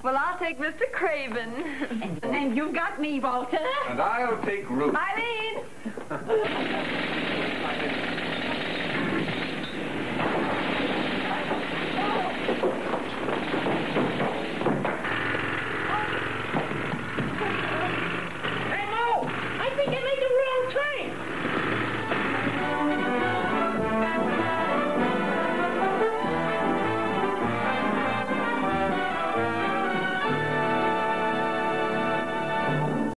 Well, I'll take Mr. Craven. And you've got me, Walter. And I'll take Ruth. Eileen!